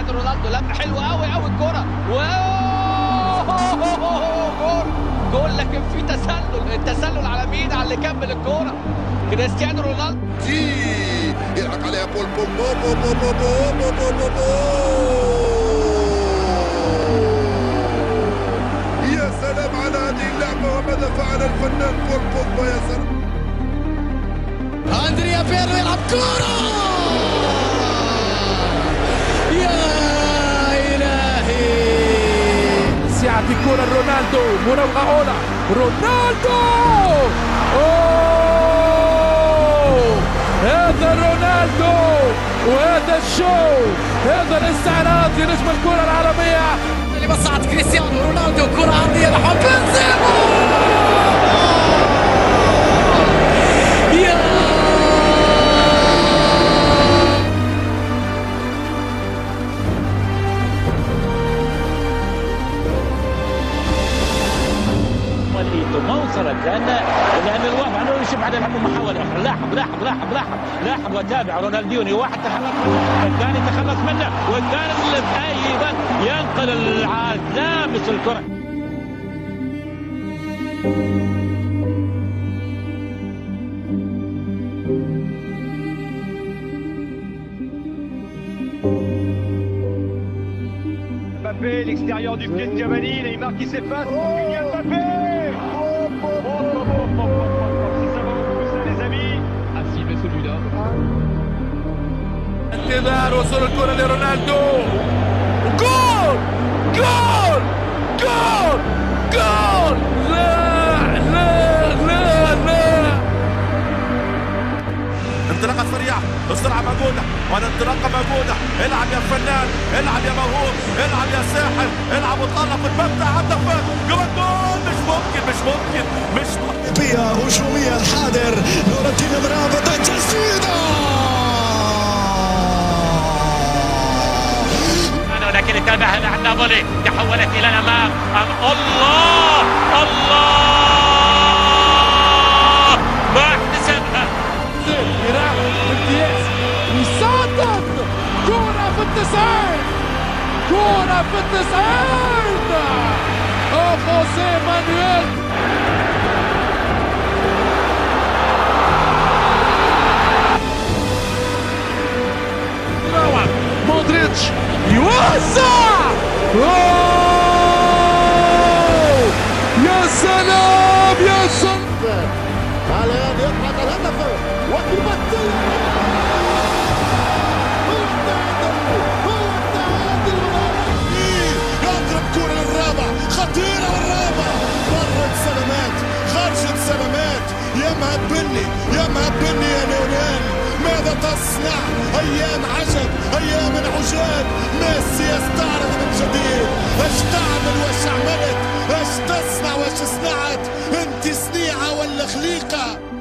كريستيانو رونالدو لم حلوه قوي قوي الكره جول لكن في تسلل. التسلل على مين؟ على اللي كمل الكوره كريستيانو رونالدو. يلعب عليها بول بول بول بول بول بول بول بول بول بول. يا سلام على هذه اللعبة وماذا فعل الفنان بول بوجبا. يا سلام. أندريا بيرلو يلعب كرة. يا إلهي. سيعطي كرة رونالدو. مراوغة أولى رونالدو. أوه هذا رونالدو وهذا الشو. هذا الاستعراض لنجم الكرة العالمية اللي بصعد كريستيانو رونالدو. كرة عرضية لحب بنزيما. ما وصلت لان الواقع انه يشوف على محاوله اخرى. لاحظ وتابع رونالدينيو. واحد تخلص منه، الثاني تخلص منه، والثالث ايضا ينقل لامس الكره. Mbappé, l'extérieur du pied de Cavani, Neymar qui s'efface, Kylian Mbappé. Si ça va au bout ça les amis. Ah si, mais celui-là. انتظار وصول الكرة لرونالدو. جول جول جول جول. لا انطلاقة سريعة، السرعة موجودة والانطلاقة موجودة. العب يا فنان، العب يا موهوب، العب يا ساحر، العب وتألق وتمتع. هدف جول. مش ممكن. بيئة هجومية الحاضر نور الدين مرابط. تسديدة لكن تابعها مع نابولي، تحولت الى الامام. الله ما احتسبها. يراقب امتياز ويصدق. كرة في التسعين. خوسيه مانويل. مودريتش يوسع. يا سلام. الآن يضحك الهدف ويبدل. هو التعادل. يضرب كرة للرابع. خطيرة والرابع. مرت سلامات، خرجت سلامات. يا مهبني يا نونان. ماذا تصنع؟ أيام عجب، أيام عجاب. ميسي يستعرض من جديد. ايش تعمل وايش عملت؟ ايش تصنع وايش صنعت؟ انت صنيعة ولا خليقة؟